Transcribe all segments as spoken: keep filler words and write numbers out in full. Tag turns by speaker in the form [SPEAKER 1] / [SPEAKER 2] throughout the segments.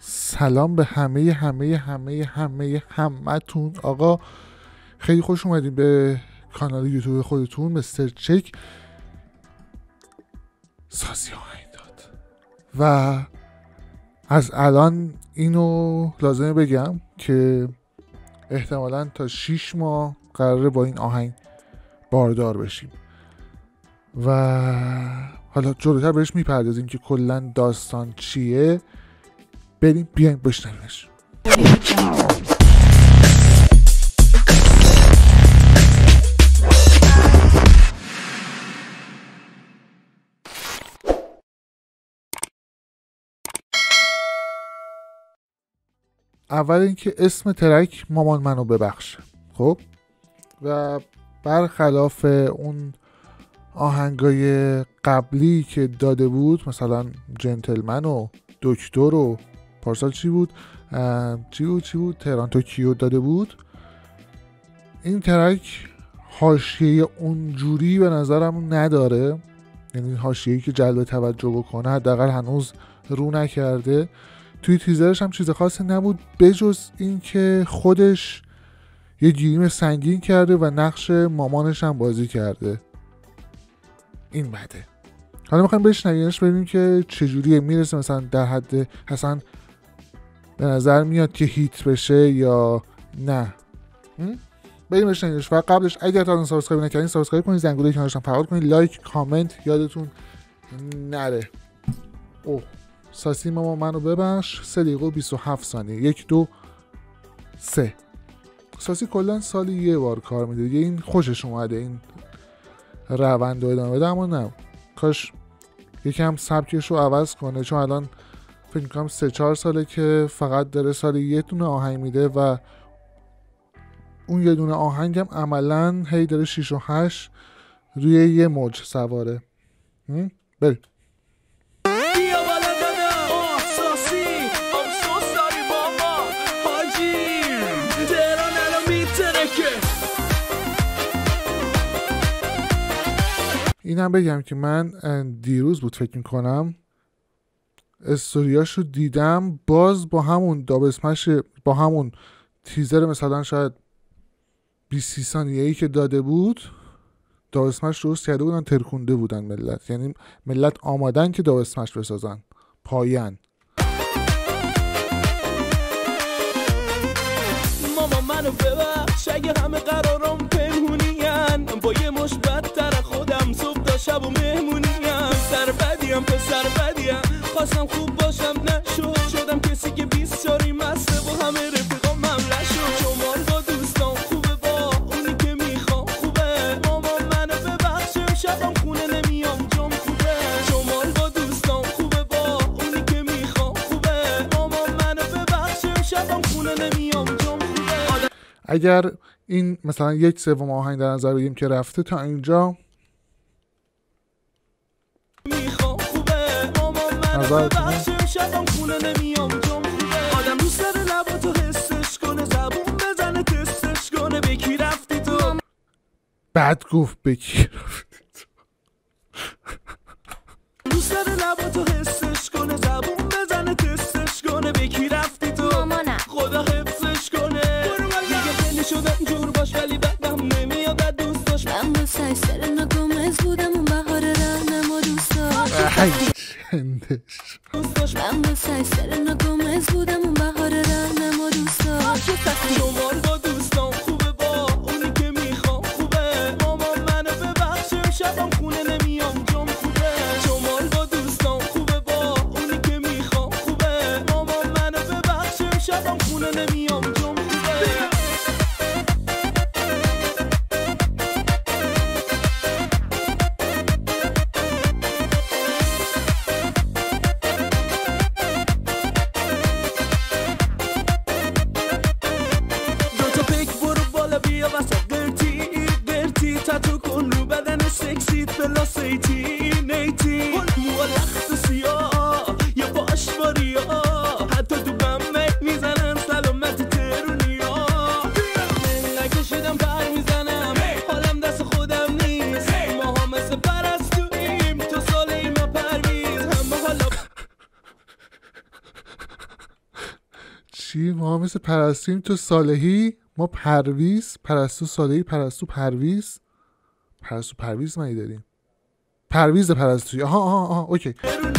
[SPEAKER 1] سلام به همه همه همه همه همتون. آقا خیلی خوش اومدین به کانال یوتیوب خودتون، مستر چک سازی آهنگ داد. و از الان اینو لازمه بگم که احتمالاً تا شیش ماه قراره با این آهنگ باردار بشیم و حالا جلوتر بهش میپردازیم که کلا داستان چیه. بریم بیایم بشنویمش. اول اینکه اسم ترک مامان منو ببخشه. خب و برخلاف اون آهنگای قبلی که داده بود، مثلا جنتلمن و دکتر و پارسال چی بود چی بود چی بود تهران توکیو داده بود، این ترک حاشیه اونجوری به نظرم نداره. یعنی حاشیه‌ای که جلب توجه بکنه حداقل هنوز رو نکرده. توی تیزرش هم چیز خاصی نبود بجز این که خودش یه گیریم سنگین کرده و نقش مامانش هم بازی کرده. این بده. حالا میخوایم بشنویمش ببینیم که چجوریه، میرسه مثلا در حد حسن به نظر میاد که هیت بشه یا نه. بریم بشنویمش. و قبلش اگر تا الان سابسکرایب نکردین سابسکرایب کنید، زنگوله کنارش هم فعال کنید، لایک کامنت یادتون نره. اوه ساسی ماما منو ببخش. سه دقیقه و بیست و هفت ثانیه. یک دو سه. ساسی کلا سالی یه بار کار میده دیگه. این خوشش اومده این روند رو ادامه بده، اما نه کاش یکم سبکش رو عوض کنه، چون الان فکر میکنم سه چهار ساله که فقط داره سالی یه دونه آهنگ میده و اون یه دونه آهنگ هم عملا هی داره شیش و هشت روی یه موج سواره. بریم. اینم بگم که من دیروز بود فکر میکنم استوریاشو دیدم، باز با همون داب اسمش، با همون تیزر مثلا شاید بیست ثانیه‌ای که داده بود داب اسمش درست کرده بودن، ترکونده بودن ملت. یعنی ملت آمادن که داب اسمش بسازن. پایان
[SPEAKER 2] ماما منو ببخش اگه همه قرارم پنهونین، با یه مش بدتر خودم صبح تا شب و مهمونیم. سر بدیم پسر بدیم، خواستم خوب باشم نشد، شدم کسی که بیست ساری مسته با همه رفیقام مملح شد. شمال با دوستان خوبه، با اونی که میخوام خوبه. ماما منو ببخش شبم خونه نمیام جام خوبه. شمال با دوستان خوبه، با اونی که میخوام خوبه. ماما منو ببخش شبم خونه نمیام جام خوبه.
[SPEAKER 1] اگر این مثلا یک سوم آهنگ در نظر بگیریم که رفته تا اینجا،
[SPEAKER 2] میخوام خوبه. ماما منو ببخش شبم خونه نمیام جام خوبه. آدم دوست داره لباتو حسش کنه، زبون بزنه تستش کنه. به کی رفتی تو؟
[SPEAKER 1] بعد گفت به کی رفتی تو.
[SPEAKER 2] دوست داره لباتو حسش کنه، زبون بزنه تستش کنه. به کی رفتی تو؟ مامانم خدا حفظش کنه. دیگه خیلی شدم جور باش ولی بعدم نمیاد از دوست داشت. من با سیستر نگمز بودم اون بهار رهنم و دوست داشت.
[SPEAKER 1] ای چندش
[SPEAKER 2] من با سیستر نگمز بودم اون بهار رهنم و دوست داشت. شمال با دوستان خوبه، با اونی که میخوام خوبه. ماما منو ببخش شبم خونه نمیام جام خوبه. شمال با دوستان خوبه، با اونی که میخوام خوبه. ماما منو ببخش شبم خونه نمیام جام خوبه.
[SPEAKER 1] چی؟ ما مثل پرستویم تو صالحی، ما پرویز، پرستو صالحی، پرستو پرویز، پرستو پرویز مایی داریم، پرویز پرستویی. آها آها آها اوکی.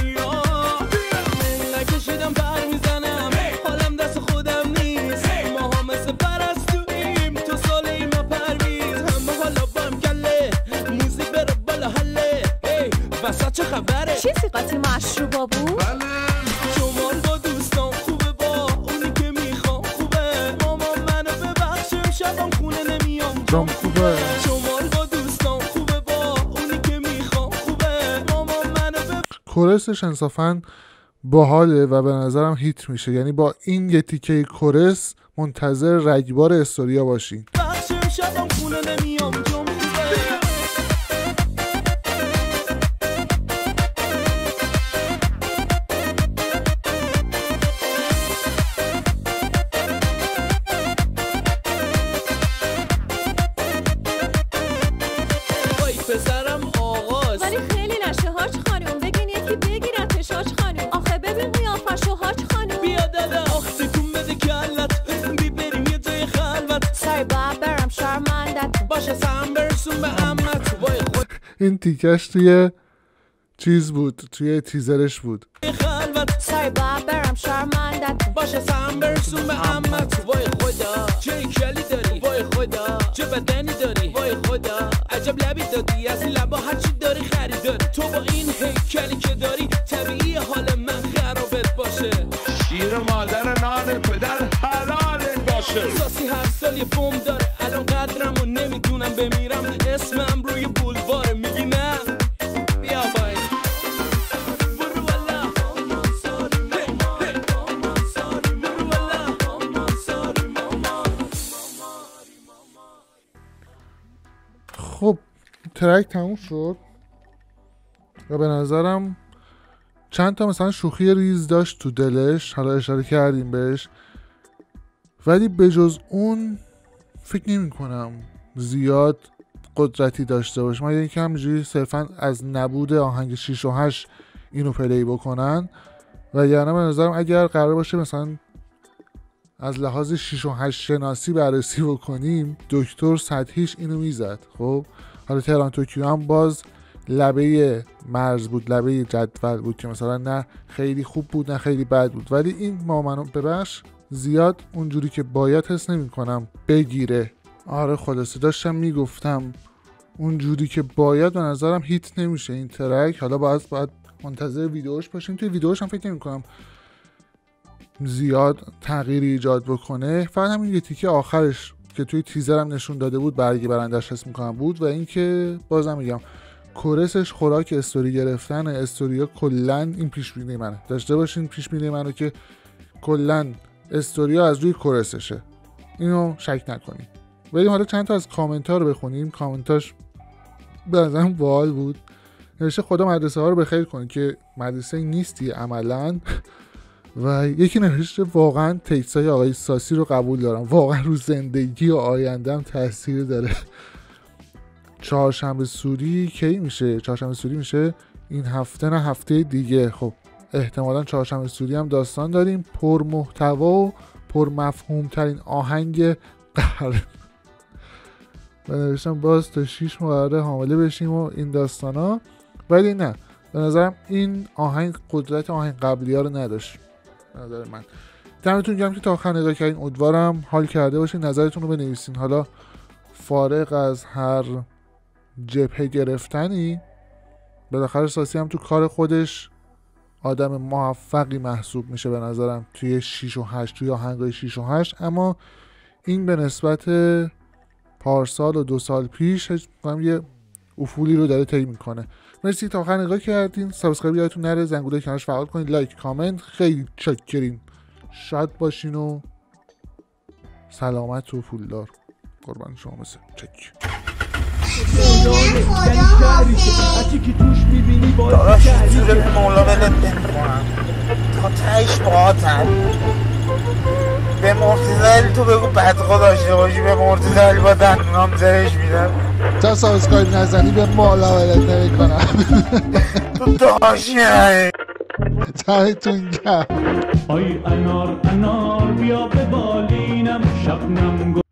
[SPEAKER 2] نکشیدم پر میزنم حالم دست خودم نیست، ما ها مثل پرستوییم تو صالحی ما پرویز، همه حالا بام گله موزیک بره بالا حله. وسط چه خبره؟
[SPEAKER 3] چیزی قاطی مشروبا بود؟
[SPEAKER 2] شمال با دوستان خوبه، با اونی که میخوام خوبه، ماما منو ببخشیم شبم خونه نمیام
[SPEAKER 1] جام خوبه.
[SPEAKER 2] شمال با دوستان خوبه، با اونی که میخوام خوبه، ماما منو ببخشیم.
[SPEAKER 1] کورسش انصافاً باحاله و به نظرم هیت میشه، یعنی با این یه تیکه کورس منتظر رگبار استوریا باشین.
[SPEAKER 2] بخشیم شبم خونه نمیام جام خوبه. پسرم آغاز
[SPEAKER 3] ولی خیلی نشه هاج خانوم، بگین یکی بگیرتش هاج خانوم، آخه ببین قیافشو هاج خانوم.
[SPEAKER 2] بیا دادا آخ تکون بده کلت، بی بریم یه جای خلوت،
[SPEAKER 3] سای باید برم شرمندت
[SPEAKER 2] باشه سهم برسون به امت. وای خود
[SPEAKER 1] این تیکش توی چیز بود، توی تیزرش بود.
[SPEAKER 2] خلوت،
[SPEAKER 3] سای باید برم شرمندت
[SPEAKER 2] باشه سهم برسون به امت. وای خدا چه کلی داری، وای خدا چه بدنی داری، وای خدا عجب لبی دادی، از این لبا هرچی داری خریداری، تو با این هیکلی که داری طبیعی حال من خرابت باشه.
[SPEAKER 4] شیر مادر نان پدر حلالت باشه.
[SPEAKER 2] ساسی هر سال یه بوم داره، الان قدرم و نمیدونم بمیرم، اسمم روی بولواره میگی نه بیا بای برو والا.
[SPEAKER 1] خب ترک تموم شد و به نظرم چند تا مثلا شوخی ریز داشت تو دلش، حالا اشاره کردیم بهش، ولی بجز اون فکر نمی کنم زیاد قدرتی داشته باشه. من یکی همینجوری صرفا از نبود آهنگ شیش و هشت اینو پلی بکنن و یعنی به نظرم اگر قرار باشه مثلا از لحاظ شیش و هشت شناسی بررسی بکنیم، دکتر سطحیش اینو میزد. خب حالا تهران توکیو هم باز لبه مرز بود، لبه جدول بود که مثلا نه خیلی خوب بود نه خیلی بد بود، ولی این ما منو ببخش زیاد اونجوری که باید حس نمی کنم بگیره. آره خلاصه داشتم میگفتم اونجوری که باید به نظرم هیت نمیشه این ترک. حالا باید باید منتظر ویدیوش باشیم. توی ویدیوش هم فکر نمی کنم زیاد تغییری ایجاد بکنه، فقط همین یه تیکه آخرش که توی تیزرم نشون داده بود برگی برندش حس میکنم بود. و اینکه بازم میگم کورسش خوراک استوری گرفتن، استوریا کلا این پیش بینی منه، داشته باشین پیش بینی منو که کلا استوریا از روی کورسشه، اینو شک نکنید. بریم حالا چند تا از کامنت ها رو بخونیم. کامنتاش به نظرم باحال بود. نوشته خدا مدرسه ها رو بخیر کنه که مدرسه نیستی عملاً. و یکی نوشته واقعا تکسای آقای ساسی رو قبول دارم، واقعا رو زندگی و آیندهم تاثیر داره. چهارشنبه سوری کی میشه؟ چهارشنبه سوری میشه این هفته نه هفته دیگه. خب احتمالاً چهارشنبه سوری هم داستان داریم، پر محتوا و پر مفهوم ترین آهنگ قرن. و نوشتم باز تا شیش ماه قراره حامله بشیم و این داستانا، ولی نه به نظرم این آهنگ قدرت آهنگ قبلی ها رو نداشت به نظر من. دمتون گرم که تا آخر نگاه کردین، امیدوارم حال کرده باشین، نظرتون رو بنویسین. حالا فارغ از هر جبهه گرفتنی بالاخره ساسی هم تو کار خودش آدم موفقی محسوب میشه به نظرم توی شیش و هشت، توی آهنگای شیش و هشت. اما این به نسبت پارسال و دو سال پیش هم یه افولی رو داره طی میکنه. مرسی تا آخر نگاه کردین. سابسکرایب یادتون نره، زنگوله کنارش فعال کنید، لایک کامنت. خیلی چاکرین، شاد باشین و سلامت و پولدار. قربان شما مثل چک.
[SPEAKER 5] داداش زور مولا ولت نمی‌کنم تا تهش باهاتم. به مرتضی تو بگو بدخوا داشته باشی، به مرتضی با دندونام زرش میدم.
[SPEAKER 1] تا سابسکرایب نزنی به مولا ولت نمی‌کنم.
[SPEAKER 5] تو داشتی
[SPEAKER 1] دمتون گرم.
[SPEAKER 2] آی انار انار بیا به بالینم شبنم